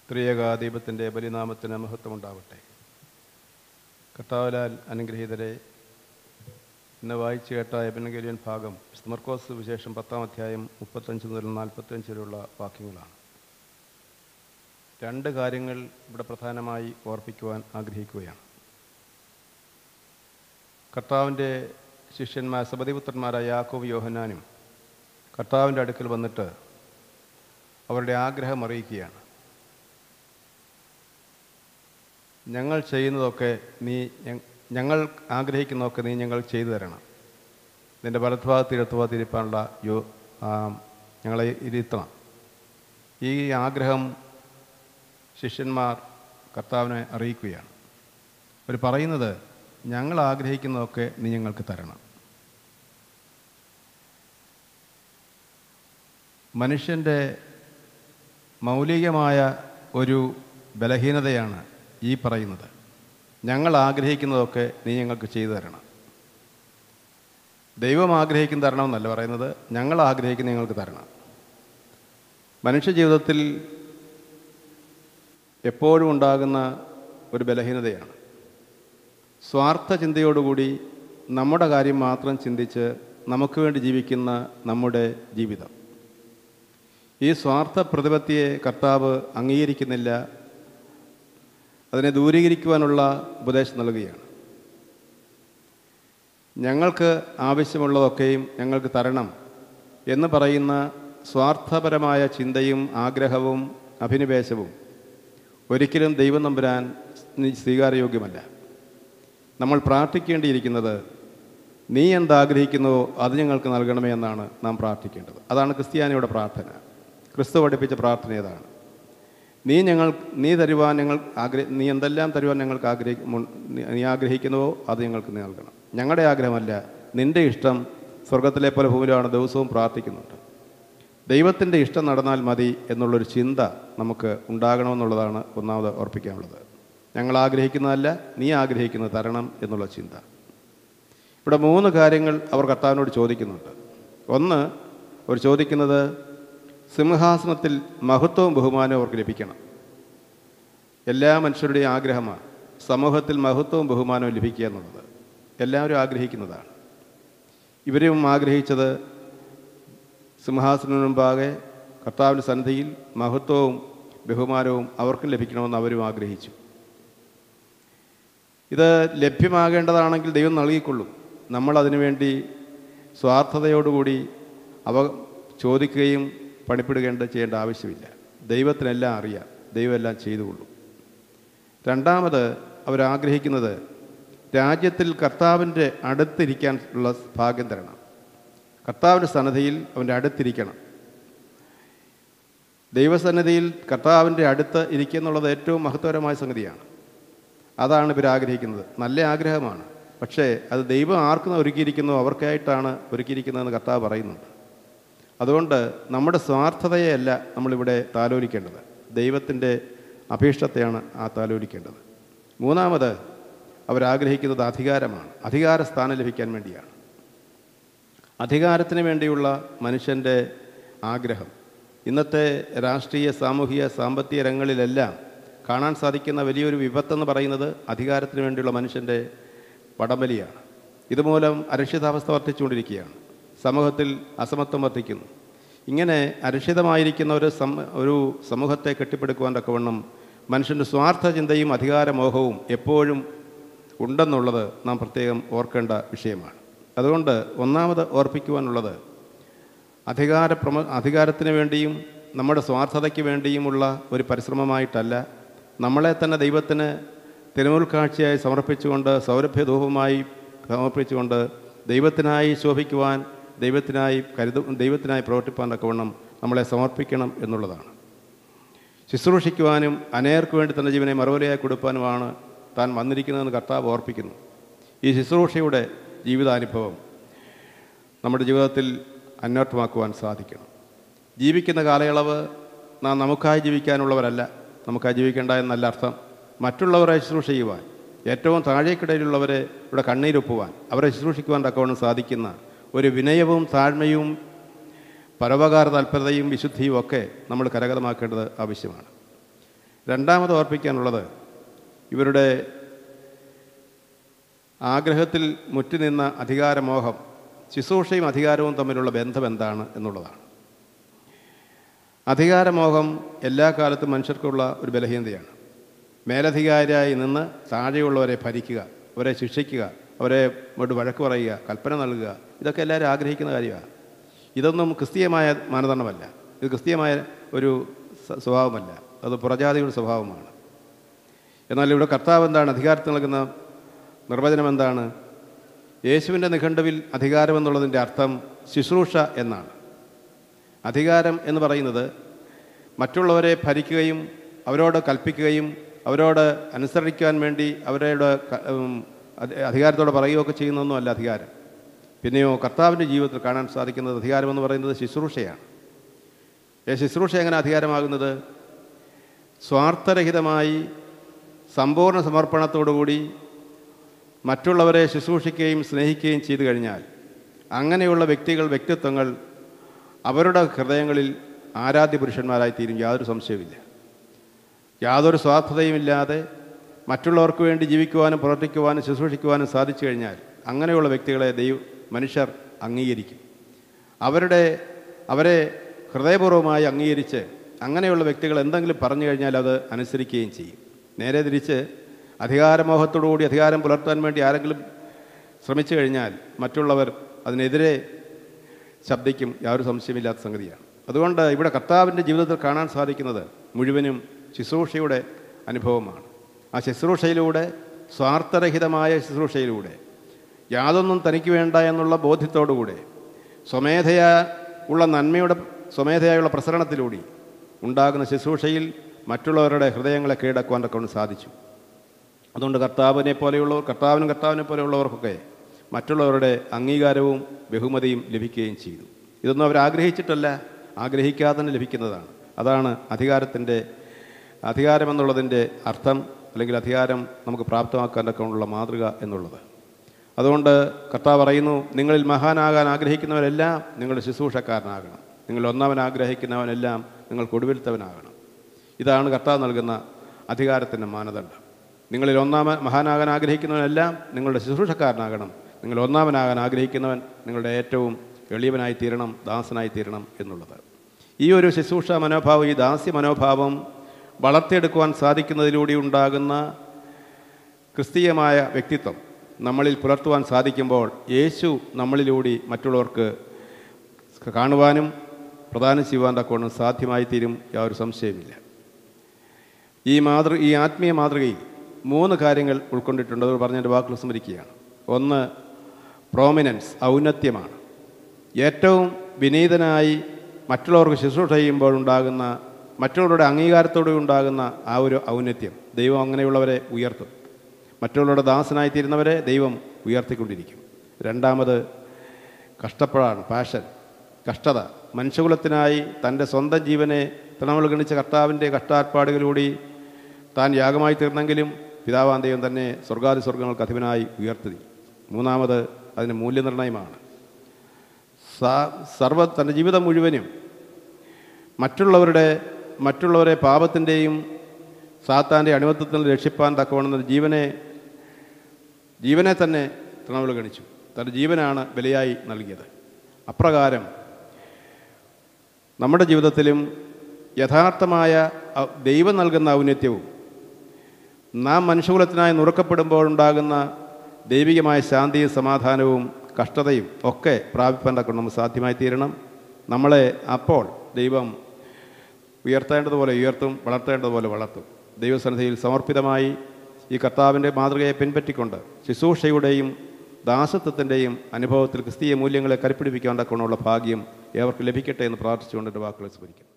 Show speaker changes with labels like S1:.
S1: ത്രിയേകാദീപത്തിൻ്റെ ബലിനാമത്തിന് മഹത്വമുണ്ടാവട്ടെ. കർത്താവിനാൽ അനുഗ്രഹീതരെ, ഇന്ന് വായിച്ചു കേട്ട എവൻഗേലിയൻ ഭാഗം മർക്കോസ് വിശേഷം 10-ാം അധ്യായം 35 മുതൽ 45 വരെയുള്ള വാക്യങ്ങളാണ്. രണ്ട് കാര്യങ്ങൾ ഇവിടെ പ്രധാനമായി ഓർപ്പിക്കുവാൻ ആഗ്രഹിക്കുകയാണ്. കർത്താവിൻ്റെ ശിഷ്യന്മാർ സബദിപുത്രന്മാരായ യാക്കോബും യോഹന്നാനും കർത്താവിൻ്റെ അടുക്കൽ വന്നിട്ട് അവരുടെ ആഗ്രഹം അറിയിക്കുകയാണ്. ഞങ്ങൾ ചെയ്യുന്നതൊക്കെ ഞങ്ങൾ ആഗ്രഹിക്കുന്നതൊക്കെ നീ ഞങ്ങൾ ചെയ്തു തരണം. നിൻ്റെ വലത്തുഭാഗത്ത് ഇടത്തുഭാഗത്ത് ഇരിപ്പാനുള്ള ഞങ്ങളെ ഇരുത്തണം. ഈ ആഗ്രഹം ശിഷ്യന്മാർ കർത്താവിനെ അറിയിക്കുകയാണ്. അവർ പറയുന്നത്, ഞങ്ങൾ ആഗ്രഹിക്കുന്നതൊക്കെ നീ ഞങ്ങൾക്ക് തരണം. മനുഷ്യൻ്റെ മൗലികമായ ഒരു ബലഹീനതയാണ് ഈ പറയുന്നത്. ഞങ്ങൾ ആഗ്രഹിക്കുന്നതൊക്കെ നീ ഞങ്ങൾക്ക് ചെയ്തു തരണം. ദൈവം ആഗ്രഹിക്കുന്ന തരണമെന്നല്ല പറയുന്നത്, ഞങ്ങൾ ആഗ്രഹിക്കുന്ന ഞങ്ങൾക്ക് തരണം. മനുഷ്യ ജീവിതത്തിൽ എപ്പോഴും ഉണ്ടാകുന്ന ഒരു ബലഹീനതയാണ് സ്വാർത്ഥ ചിന്തയോടുകൂടി നമ്മുടെ കാര്യം മാത്രം ചിന്തിച്ച് നമുക്ക് വേണ്ടി ജീവിക്കുന്ന നമ്മുടെ ജീവിതം. ഈ സ്വാർത്ഥ പ്രതിപത്തിയെ കർത്താവ് അംഗീകരിക്കുന്നില്ല. അതിനെ ദൂരീകരിക്കുവാനുള്ള ഉപദേശം നൽകുകയാണ്. ഞങ്ങൾക്ക് ആവശ്യമുള്ളതൊക്കെയും ഞങ്ങൾക്ക് തരണം എന്ന് പറയുന്ന സ്വാർത്ഥപരമായ ചിന്തയും ആഗ്രഹവും അഭിനിവേശവും ഒരിക്കലും ദൈവം തമ്പുരാൻ സ്വീകാര്യയോഗ്യമല്ല. നമ്മൾ പ്രാർത്ഥിക്കേണ്ടിയിരിക്കുന്നത്, നീ എന്താഗ്രഹിക്കുന്നുവോ അത് ഞങ്ങൾക്ക് നൽകണമേ എന്നാണ് നാം പ്രാർത്ഥിക്കേണ്ടത്. അതാണ് ക്രിസ്ത്യാനിയുടെ പ്രാർത്ഥന. ക്രിസ്തു പഠിപ്പിച്ച പ്രാർത്ഥന ഏതാണ്? നീ തരുവാൻ നീ എന്തെല്ലാം തരുവാൻ ഞങ്ങൾക്ക് നീ ആഗ്രഹിക്കുന്നുവോ അത് ഞങ്ങൾക്ക് നീ നൽകണം. ഞങ്ങളുടെ ആഗ്രഹമല്ല, നിൻ്റെ ഇഷ്ടം സ്വർഗത്തിലെ പോലെ ഭൂമിയിലാണ് ദിവസവും പ്രാർത്ഥിക്കുന്നുണ്ട്. ദൈവത്തിൻ്റെ ഇഷ്ടം നടന്നാൽ മതി എന്നുള്ളൊരു ചിന്ത നമുക്ക് ഉണ്ടാകണമെന്നുള്ളതാണ് ഒന്നാമത് ഓർപ്പിക്കാനുള്ളത്. ഞങ്ങൾ ആഗ്രഹിക്കുന്നതല്ല, നീ ആഗ്രഹിക്കുന്നത് തരണം എന്നുള്ള ചിന്ത. ഇവിടെ 3 കാര്യങ്ങൾ അവർ കർത്താവിനോട് ചോദിക്കുന്നുണ്ട്. ഒന്ന്, അവർ ചോദിക്കുന്നത് സിംഹാസനത്തിൽ മഹത്വവും ബഹുമാനവും അവർക്ക് ലഭിക്കണം. എല്ലാ മനുഷ്യരുടെയും ആഗ്രഹമാണ് സമൂഹത്തിൽ മഹത്വവും ബഹുമാനവും ലഭിക്കുക എന്നുള്ളത്. എല്ലാവരും ആഗ്രഹിക്കുന്നതാണ്. ഇവരും ആഗ്രഹിച്ചത് സിംഹാസനത്തിന് മുമ്പാകെ കർത്താവിൻ്റെ സന്നിധിയിൽ മഹത്വവും ബഹുമാനവും അവർക്കും ലഭിക്കണമെന്ന് അവരും ആഗ്രഹിച്ചു. ഇത് ലഭ്യമാകേണ്ടതാണെങ്കിൽ ദൈവം നൽകിക്കൊള്ളും. നമ്മളതിനു വേണ്ടി സ്വാർത്ഥതയോടുകൂടി ചോദിക്കുകയും ചെയ്യേണ്ട ആവശ്യമില്ല. ദൈവത്തിനെല്ലാം അറിയാം, ദൈവം എല്ലാം ചെയ്തുകൊള്ളും. രണ്ടാമത് അവരാഗ്രഹിക്കുന്നത് രാജ്യത്തിൽ കർത്താവിൻ്റെ അടുത്തിരിക്കാൻ ഉള്ള ഭാഗ്യം തരണം. കർത്താവിൻ്റെ സന്നിധിയിൽ അവൻ്റെ അടുത്തിരിക്കണം. ദൈവസന്നിധിയിൽ കർത്താവിൻ്റെ അടുത്ത് ഇരിക്കുക എന്നുള്ളത് ഏറ്റവും മഹത്വകരമായ സംഗതിയാണ്. അതാണ് ഇവരാഗ്രഹിക്കുന്നത്. നല്ല ആഗ്രഹമാണ്. പക്ഷേ അത് ദൈവം ആർക്കും ഒരുക്കിയിരിക്കുന്നോ അവർക്കായിട്ടാണ് ഒരുക്കിയിരിക്കുന്നതെന്ന് കർത്താവ് പറയുന്നുണ്ട്. അതുകൊണ്ട് നമ്മുടെ സ്വാർത്ഥതയെയല്ല നമ്മളിവിടെ താലോലിക്കേണ്ടത്, ദൈവത്തിൻ്റെ അഭീഷ്ടത്തെയാണ് താലോലിക്കേണ്ടത്. മൂന്നാമത് അവരാഗ്രഹിക്കുന്നത് അധികാരമാണ്. അധികാര സ്ഥാനം ലഭിക്കാൻ വേണ്ടിയാണ്. അധികാരത്തിന് വേണ്ടിയുള്ള മനുഷ്യൻ്റെ ആഗ്രഹം ഇന്നത്തെ രാഷ്ട്രീയ, സാമൂഹിക, സാമ്പത്തിക രംഗങ്ങളിലെല്ലാം കാണാൻ സാധിക്കുന്ന വലിയൊരു വിപത്തെന്ന് പറയുന്നത് അധികാരത്തിന് വേണ്ടിയുള്ള മനുഷ്യൻ്റെ വടംവലിയാണ്. ഇതുമൂലം അരക്ഷിതാവസ്ഥ വർദ്ധിച്ചുകൊണ്ടിരിക്കുകയാണ്. സമൂഹത്തിൽ അസമത്വം വർദ്ധിക്കുന്നു. ഇങ്ങനെ അരക്ഷിതമായിരിക്കുന്ന ഒരു സമൂഹത്തെ കെട്ടിപ്പടുക്കുവാൻ തക്കവണ്ണം മനുഷ്യൻ്റെ സ്വാർത്ഥ ചിന്തയും അധികാരമോഹവും എപ്പോഴും ഉണ്ടെന്നുള്ളത് നാം പ്രത്യേകം ഓർക്കേണ്ട വിഷയമാണ്. അതുകൊണ്ട് ഒന്നാമത് ഓർപ്പിക്കുവാനുള്ളത് അധികാരത്തിന് വേണ്ടിയും നമ്മുടെ സ്വാർത്ഥതയ്ക്ക് വേണ്ടിയുമുള്ള ഒരു പരിശ്രമമായിട്ടല്ല, നമ്മളെ തന്നെ ദൈവത്തിന് തിരുമുൽക്കാഴ്ചയായി സമർപ്പിച്ചുകൊണ്ട്, സൗരഭ്യധൂപമായി സമർപ്പിച്ചുകൊണ്ട് ദൈവത്തിനായി ശോഭിക്കുവാൻ, ദൈവത്തിനായി പ്രവർത്തിപ്പാൻ തക്കവണ്ണം നമ്മളെ സമർപ്പിക്കണം എന്നുള്ളതാണ്. ശുശ്രൂഷിക്കുവാനും അനേർക്ക് വേണ്ടി തൻ്റെ ജീവനെ മറുപടിയായി കൊടുക്കാനുമാണ് താൻ വന്നിരിക്കുന്നതെന്ന് കർത്താവ് ഓർപ്പിക്കുന്നു. ഈ ശുശ്രൂഷയുടെ ജീവിതാനുഭവം നമ്മുടെ ജീവിതത്തിൽ അന്വർത്ഥമാക്കുവാൻ സാധിക്കണം. ജീവിക്കുന്ന കാലയളവ് നാം നമുക്കായി ജീവിക്കാനുള്ളവരല്ല, നമുക്കായി ജീവിക്കേണ്ട എന്നല്ല അർത്ഥം. മറ്റുള്ളവരെ ശുശ്രൂഷ ചെയ്യുവാൻ, ഏറ്റവും താഴേക്കിടയിലുള്ളവരെ ഇവിടെ കണ്ണീരൊപ്പുവാൻ, അവരെ ശുശ്രൂഷിക്കുവാൻ തക്കവണ്ണം സാധിക്കുന്ന ഒരു വിനയവും താഴ്മയും പരോപകാര തൽപരതയും വിശുദ്ധിയും ഒക്കെ നമ്മൾ കരഗതമാക്കേണ്ടത് ആവശ്യമാണ്. രണ്ടാമത് ഓർപ്പിക്കാനുള്ളത്, ഇവരുടെ ആഗ്രഹത്തിൽ മുറ്റിനിന്ന അധികാരമോഹം, ശുശ്രൂഷയും അധികാരവും തമ്മിലുള്ള ബന്ധം എന്താണ് എന്നുള്ളതാണ്. അധികാരമോഹം എല്ലാ കാലത്തും മനുഷ്യർക്കുള്ള ഒരു ബലഹീനതയാണ്. മേലധികാരിയായി നിന്ന് താഴെയുള്ളവരെ ഭരിക്കുക, അവരെ ശിക്ഷിക്കുക, അവരെ വഴക്ക് പറയുക, കൽപ്പന നൽകുക, ഇതൊക്കെ എല്ലാവരും ആഗ്രഹിക്കുന്ന കാര്യമാണ്. ഇതൊന്നും ക്രിസ്തീയമായ മാനദണ്ഡമല്ല. ഇത് ക്രിസ്തീയമായ ഒരു സ്വഭാവമല്ല, അത് പുറജാതിയുടെ സ്വഭാവമാണ്. എന്നാൽ ഇവിടെ കർത്താവ് എന്താണ് അധികാരത്തിൽ നൽകുന്ന നിർവചനം എന്താണ്? യേശുവിൻ്റെ നിഘണ്ടുവിൽ അധികാരം എന്നുള്ളതിൻ്റെ അർത്ഥം ശുശ്രൂഷ എന്നാണ്. അധികാരം എന്ന് പറയുന്നത് മറ്റുള്ളവരെ ഭരിക്കുകയും അവരോട് കൽപ്പിക്കുകയും അവരോട് അനുസരിക്കാൻ വേണ്ടി അവരോട് അധികാരത്തോടെ പറയുകയൊക്കെ ചെയ്യുന്നതൊന്നുമല്ല അധികാരം. പിന്നെയോ കർത്താവിൻ്റെ ജീവിതത്തിൽ കാണാൻ സാധിക്കുന്നത് അധികാരമെന്ന് പറയുന്നത് ശുശ്രൂഷയാണ്. ശുശ്രൂഷ എങ്ങനെ അധികാരമാകുന്നത്? സ്വാർത്ഥരഹിതമായി സമ്പൂർണ്ണ സമർപ്പണത്തോടുകൂടി മറ്റുള്ളവരെ ശുശ്രൂഷിക്കുകയും സ്നേഹിക്കുകയും ചെയ്തു കഴിഞ്ഞാൽ അങ്ങനെയുള്ള വ്യക്തിത്വങ്ങൾ അവരുടെ ഹൃദയങ്ങളിൽ ആരാധ്യ പുരുഷന്മാരായിത്തീരും. യാതൊരു സംശയവുമില്ല. യാതൊരു സ്വാർത്ഥതയുമില്ലാതെ മറ്റുള്ളവർക്ക് വേണ്ടി ജീവിക്കുവാനും പ്രവർത്തിക്കുവാനും ശുശ്രൂഷിക്കുവാനും സാധിച്ചു കഴിഞ്ഞാൽ അങ്ങനെയുള്ള വ്യക്തികളെ മനുഷ്യർ അംഗീകരിക്കും. അവരെ ഹൃദയപൂർവ്വമായി അംഗീകരിച്ച് അങ്ങനെയുള്ള വ്യക്തികൾ എന്തെങ്കിലും പറഞ്ഞു കഴിഞ്ഞാൽ അത് അനുസരിക്കുകയും ചെയ്യും. നേരെ തിരിച്ച് അധികാരമോഹത്തോടുകൂടി അധികാരം പുലർത്താൻ വേണ്ടി ആരെങ്കിലും ശ്രമിച്ചു കഴിഞ്ഞാൽ മറ്റുള്ളവർ അതിനെതിരെ ശബ്ദിക്കും. യാതൊരു സംശയമില്ലാത്ത സംഗതിയാണ്. അതുകൊണ്ട് ഇവിടെ കർത്താവിൻ്റെ ജീവിതത്തിൽ കാണാൻ സാധിക്കുന്നത് മുഴുവനും ശുശ്രൂഷയുടെ അനുഭവമാണ്. ആ ശുശ്രൂഷയിലൂടെ, സ്വാർത്ഥരഹിതമായ ശുശ്രൂഷയിലൂടെ, യാതൊന്നും തനിക്ക് വേണ്ട എന്നുള്ള ബോധ്യത്തോടുകൂടെ സ്വമേധയായുള്ള പ്രസരണത്തിലൂടെ ഉണ്ടാകുന്ന ശുശ്രൂഷയിൽ മറ്റുള്ളവരുടെ ഹൃദയങ്ങളെ കീഴടക്കുവാനൊക്കെ കൊണ്ട് സാധിച്ചു. അതുകൊണ്ട് കർത്താവിനെ പോലെയുള്ളവർക്കൊക്കെ മറ്റുള്ളവരുടെ അംഗീകാരവും ബഹുമതിയും ലഭിക്കുകയും ചെയ്തു. ഇതൊന്നും അവർ ആഗ്രഹിച്ചിട്ടല്ല, ആഗ്രഹിക്കാതെ തന്നെ ലഭിക്കുന്നതാണ്. അതാണ് അധികാരമെന്നുള്ളതിൻ്റെ അർത്ഥം, അല്ലെങ്കിൽ അധികാരം നമുക്ക് പ്രാപ്തമാക്കാനൊക്കെ ഉള്ള മാതൃക എന്നുള്ളത്. അതുകൊണ്ട് കർത്താവ് പറയുന്നു, നിങ്ങളിൽ മഹാനാകാൻ ആഗ്രഹിക്കുന്നവരെല്ലാം നിങ്ങളുടെ ശുശ്രൂഷക്കാരനാകണം. നിങ്ങൾ ഒന്നാമൻ ആഗ്രഹിക്കുന്നവനെല്ലാം നിങ്ങൾക്ക് ഒടുവിലത്തവനാകണം. ഇതാണ് കർത്താവ് നൽകുന്ന അധികാരത്തിൻ്റെ മാനദണ്ഡം. നിങ്ങളിൽ മഹാനാകാൻ ആഗ്രഹിക്കുന്നവനെല്ലാം നിങ്ങളുടെ ശുശ്രൂഷക്കാരനാകണം. നിങ്ങൾ ഒന്നാമനാകാൻ ആഗ്രഹിക്കുന്നവൻ നിങ്ങളുടെ ഏറ്റവും എളിയവനായി തീരണം, ദാസനായി തീരണം എന്നുള്ളത്. ഈ ഒരു ശുശ്രൂഷ മനോഭാവം, ഈ ദാസ്യ മനോഭാവം വളർത്തിയെടുക്കുവാൻ സാധിക്കുന്നതിലൂടെ ഉണ്ടാകുന്ന ക്രിസ്തീയമായ വ്യക്തിത്വം നമ്മളിൽ പുലർത്തുവാൻ സാധിക്കുമ്പോൾ യേശു നമ്മളിലൂടെ മറ്റുള്ളവർക്ക് കാണുവാനും പ്രദാനം ചെയ്യുവാൻ തക്കവണ്ണം സാധ്യമായി തീരും. യാതൊരു സംശയമില്ല. ഈ ആത്മീയ മാതൃകയിൽ 3 കാര്യങ്ങൾ ഉൾക്കൊണ്ടിട്ടുണ്ട്. അത് പറഞ്ഞതിൻ്റെ വാക്കുകൾ സ്മരിക്കുകയാണ്. ഒന്ന്, പ്രോമിനൻസ്, ഔന്നത്യമാണ്. ഏറ്റവും വിനീതനായി മറ്റുള്ളവർക്ക് ശുശ്രൂഷ ചെയ്യുമ്പോൾ ഉണ്ടാകുന്ന, മറ്റുള്ളവരുടെ അംഗീകാരത്തോടെ ഉണ്ടാകുന്ന ആ ഒരു ഔന്നത്യം ദൈവം അങ്ങനെയുള്ളവരെ ഉയർത്തും. മറ്റുള്ളവരുടെ ദാസനായിത്തീരുന്നവരെ ദൈവം ഉയർത്തിക്കൊണ്ടിരിക്കും. രണ്ടാമത്, കഷ്ടപ്പാടാണ്, പാഷൻ, കഷ്ടത. മനുഷ്യകുലത്തിനായി തൻ്റെ സ്വന്തം ജീവനെ തൃണമൽഗണിച്ച കർത്താവിൻ്റെ കഷ്ടാർപ്പാടുകളിലൂടെ താൻ യാഗമായി തീർന്നെങ്കിലും പിതാവാം ദൈവം തന്നെ സ്വർഗങ്ങൾക്ക് അധിപനായി ഉയർത്തി. മൂന്നാമത്, അതിന് മൂല്യനിർണ്ണയമാണ്. തൻ്റെ ജീവിതം മുഴുവനും മറ്റുള്ളവരെ പാപത്തിൻ്റെയും സാത്താൻ്റെ അടിമത്തത്തിൽ രക്ഷിപ്പാൻ തക്കവണ്ണം ജീവനെ തന്നെ തൃണമൽഗണിച്ചു. തൻ്റെ ജീവനാണ് ബലിയായി നൽകിയത്. അപ്രകാരം നമ്മുടെ ജീവിതത്തിലും യഥാർത്ഥമായ ദൈവം നൽകുന്ന ഔന്നത്യവും നാം മനുഷ്യകുലത്തിനായി നുറുക്കപ്പെടുമ്പോഴുണ്ടാകുന്ന ദൈവികമായ ശാന്തിയും സമാധാനവും കഷ്ടതയും ഒക്കെ പ്രാപിപ്പാൻ തക്കൊണ്ട് നമുക്ക് സാധ്യമായി തീരണം. നമ്മളെ അപ്പോൾ ദൈവം ഉയർത്തേണ്ടതുപോലെ ഉയർത്തും, വളർത്തേണ്ടതുപോലെ വളർത്തും. ദൈവസന്നിധിയിൽ സമർപ്പിതമായി ഈ കർത്താവിൻ്റെ മാതൃകയെ പിൻപറ്റിക്കൊണ്ട് ശുശ്രൂഷയുടെയും ദാസത്വത്തിൻ്റെയും അനുഭവത്തിൽ ക്രിസ്തീയ മൂല്യങ്ങളെ കരുപ്പിടിപ്പിക്കാൻ തക്കവണ്ണമുള്ള ഭാഗ്യം ഏവർക്ക് ലഭിക്കട്ടെ എന്ന് പ്രാർത്ഥിച്ചുകൊണ്ട് എൻ്റെ വാക്കുകളെ സ്മരിക്കും.